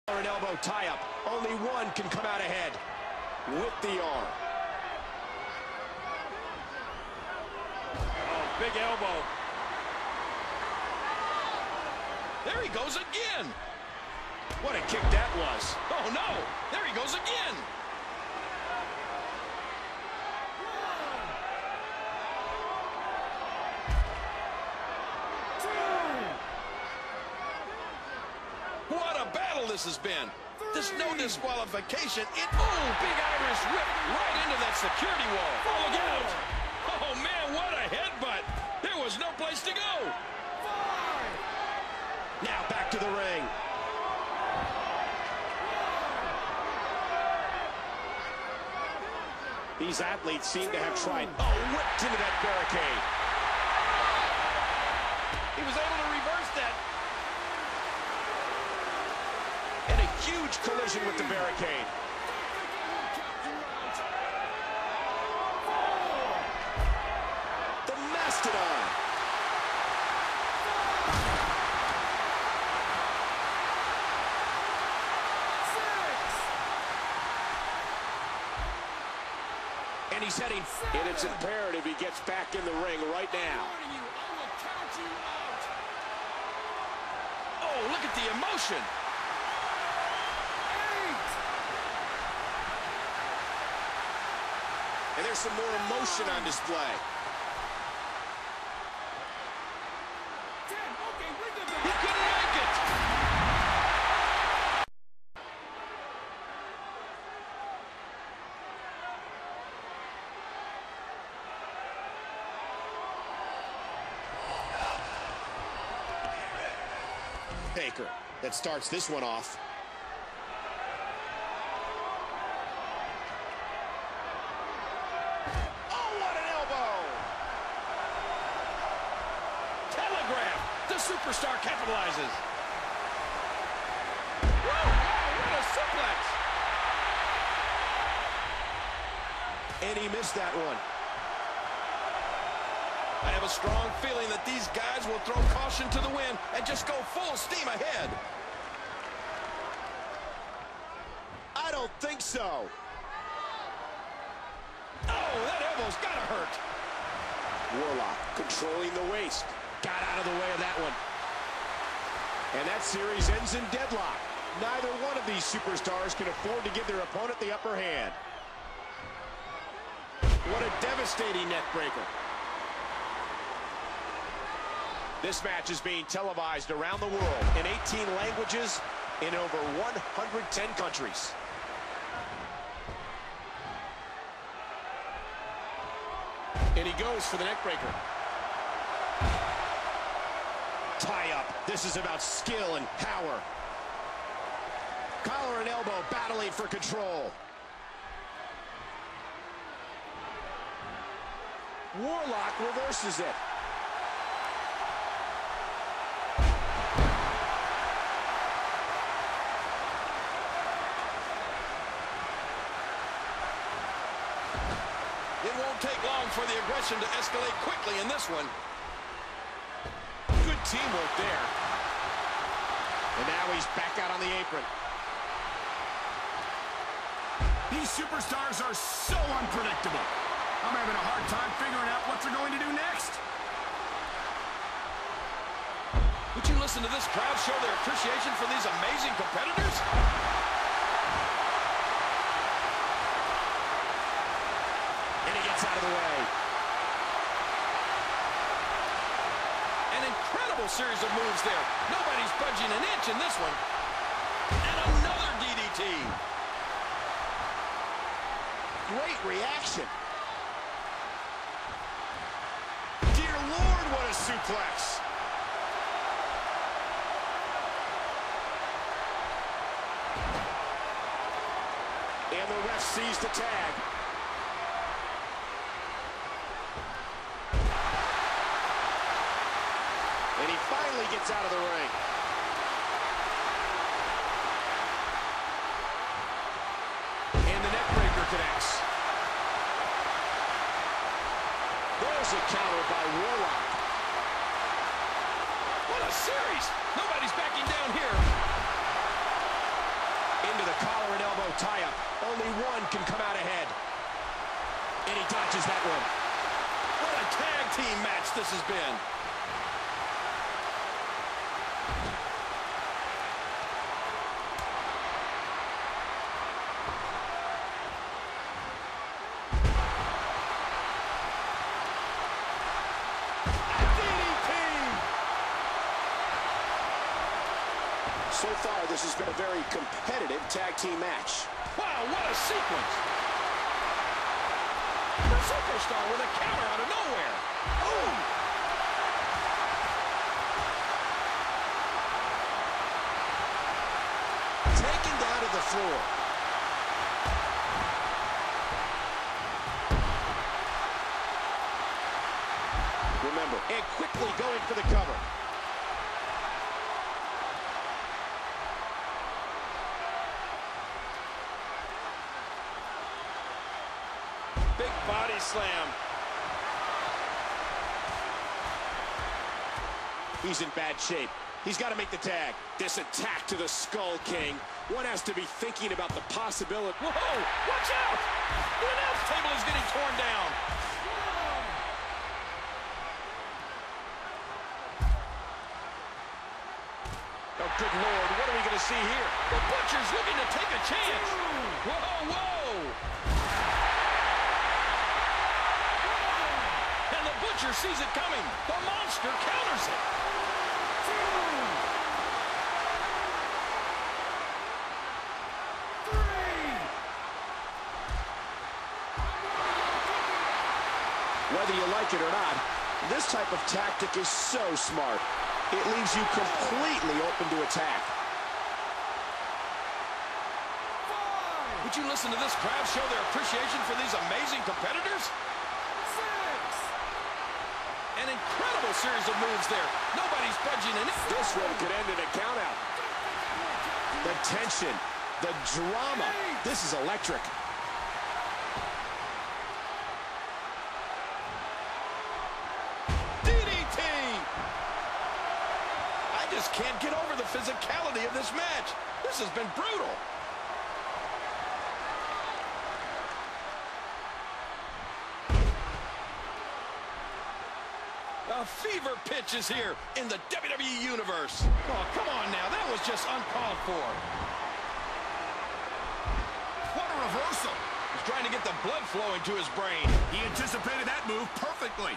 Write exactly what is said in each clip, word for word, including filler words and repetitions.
Or an elbow tie-up. Only one can come out ahead with the arm. Oh, big elbow. There he goes again. What a kick that was. Oh, no. There he goes again. What a battle this has been. There's no disqualification. It, oh, big Irish whip right into that security wall. Oh, look out. Oh, man, what a headbutt. There was no place to go. Now back to the ring. These athletes seem to have tried. Oh, whipped into that barricade. He was able to reverse that. And a huge collision with the barricade. The Mastodon. And he's heading. And it's imperative he gets back in the ring right now. Oh, look at the emotion. And there's some more emotion on display. He couldn't make it. Baker that starts this one off. Superstar capitalizes. Whoa, wow, what a suplex. And he missed that one. I have a strong feeling that these guys will throw caution to the wind and just go full steam ahead. I don't think so. Oh, that elbow's gotta hurt. Warlock controlling the waist. Got out of the way of that one. And that series ends in deadlock. Neither one of these superstars can afford to give their opponent the upper hand. What a devastating neck breaker. This match is being televised around the world in eighteen languages in over one hundred ten countries. And he goes for the neck breaker. Tie up. This is about skill and power. Collar and elbow battling for control. Warlock reverses it. It won't take long for the aggression to escalate quickly in this one. Teamwork there. And now he's back out on the apron. These superstars are so unpredictable. I'm having a hard time figuring out what they're going to do next. Would you listen to this crowd show their appreciation for these amazing competitors? And he gets out of the way. Incredible series of moves there. Nobody's budging an inch in this one. And another D D T. Great reaction. Dear Lord, what a suplex. And the ref sees the tag. And he finally gets out of the ring. And the neck breaker connects. There's a counter by Warlock. What a series! Nobody's backing down here. the collar and elbow tie-up. Only one can come out ahead. And he dodges that one. What a tag team match this has been. So far, this has been a very competitive tag team match. Wow, what a sequence. The superstar with a counter out of nowhere. Boom! Taken down to the floor. Remember, and quickly going for the cover. Big body slam. He's in bad shape. He's got to make the tag. This attack to the Skull King. One has to be thinking about the possibility. Whoa! Watch out! The announce table is getting torn down. Oh, good Lord. What are we going to see here? The Butcher's looking to take a chance. Whoa, whoa! And the Butcher sees it coming. The Monster counters it. Whether you like it or not, this type of tactic is so smart. It leaves you completely open to attack. Would you listen to this crowd show their appreciation for these amazing competitors? Six. An incredible series of moves there. Nobody's budging in it. This one could end in a countout. The tension, the drama. This is electric. Can't get over the physicality of this match. This has been brutal. A fever pitch is here in the W W E Universe. Oh, come on now. That was just uncalled for. What a reversal. He's trying to get the blood flowing to his brain. He anticipated that move perfectly.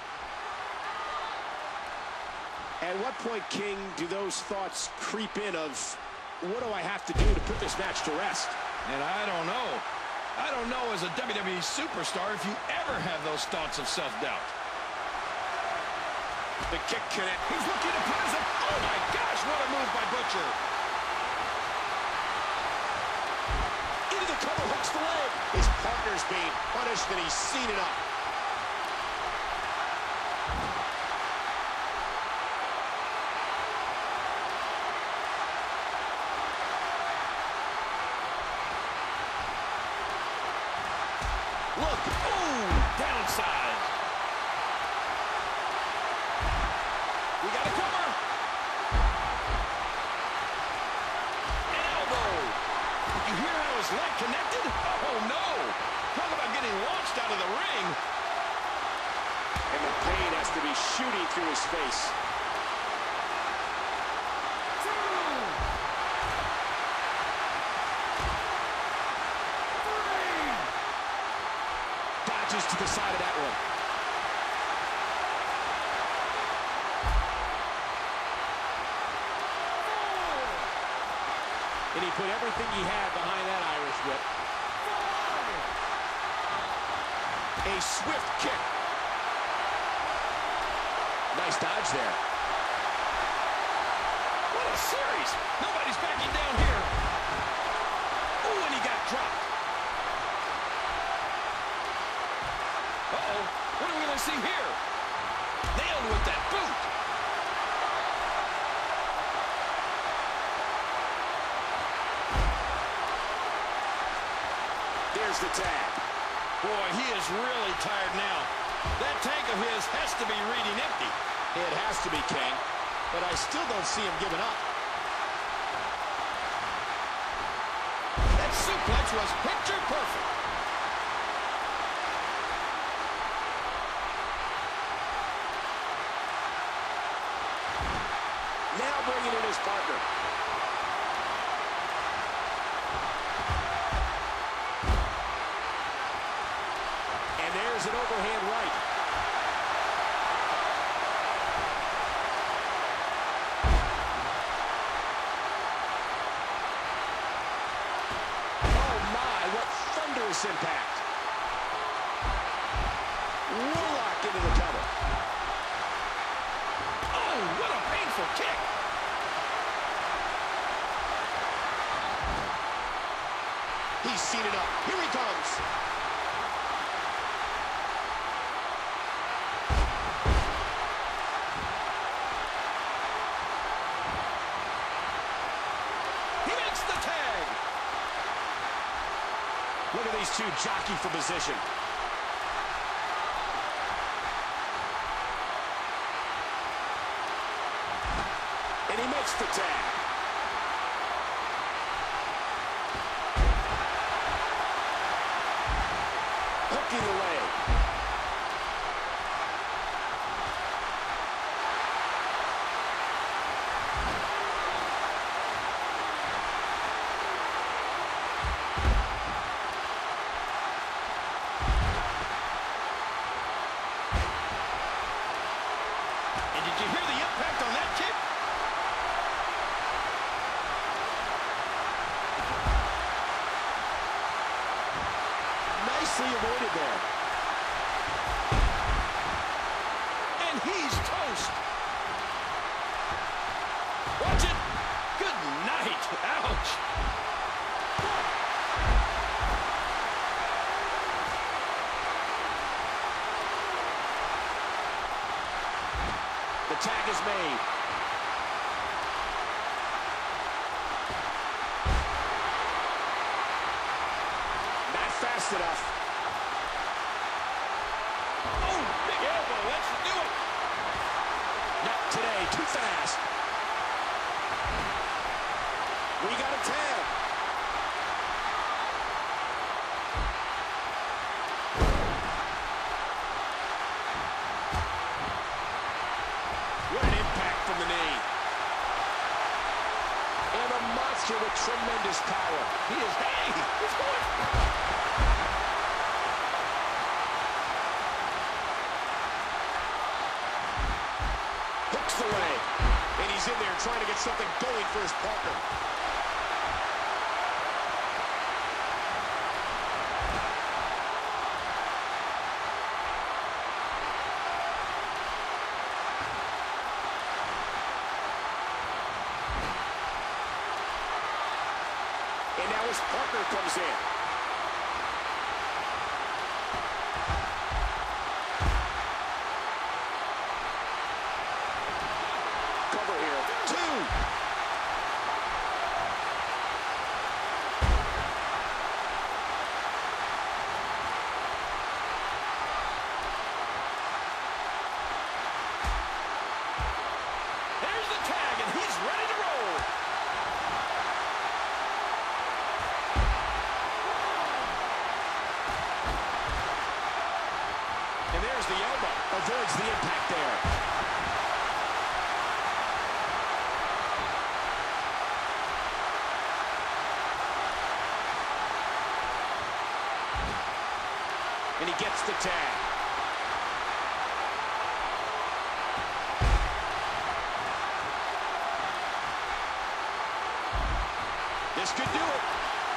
At what point, King, do those thoughts creep in of, what do I have to do to put this match to rest? And I don't know. I don't know as a W W E superstar if you ever have those thoughts of self-doubt. The kick connect. He's looking to put his... Oh, my gosh, what a move by Butcher. Into the cover, hooks the leg. His partner's being punished, and he's seen enough. Look, ooh, downside. We got a cover. An elbow. Did you hear how his leg connected? Oh, no. Talk about getting launched out of the ring. And the pain has to be shooting through his face. To the side of that one. And he put everything he had behind that Irish whip. A swift kick. Nice dodge there. What a series. Nobody's backing down here. Ooh, and he got dropped. Uh-oh, what are we going to see here? Nailed with that boot. There's the tag. Boy, he is really tired now. That tank of his has to be reading empty. It has to be, King, but I still don't see him giving up. suplex was picture perfect. Now bringing in his partner. And there's an overhand right. Impact. Warlock into the cover. Oh, what a painful kick. He's seen it up. Here he comes. He makes the tag. Look at these two jockey for position. And he makes the tag. Hooking the leg. Did you hear the impact on that kick? Nicely avoided there. And he's toast. Watch it. Good night. Ouch. The tag is made. Not fast enough. Oh, big elbow. Let's do it. Not today. Too fast. We got a tag. What an impact from the knee. And a monster with tremendous power. He is, hey, he's going. Hooks the leg. And he's in there trying to get something going for his partner. And now his partner comes in. Cover here. Two. There's the tag, and he's ready to roll. And there's the elbow. Avoids the impact there. And he gets the tag. This could do it.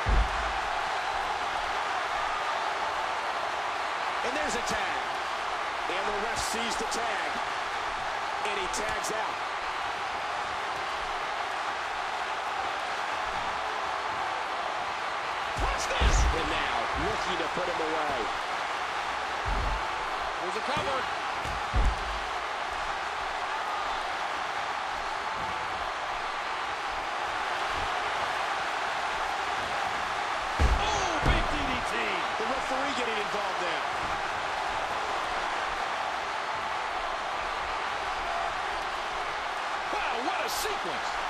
And there's a tag. And the ref sees the tag. And he tags out. Watch this. And now, looking to put him away. There's a cover. Oh, big D D T. The referee getting involved now. Wow, what a sequence.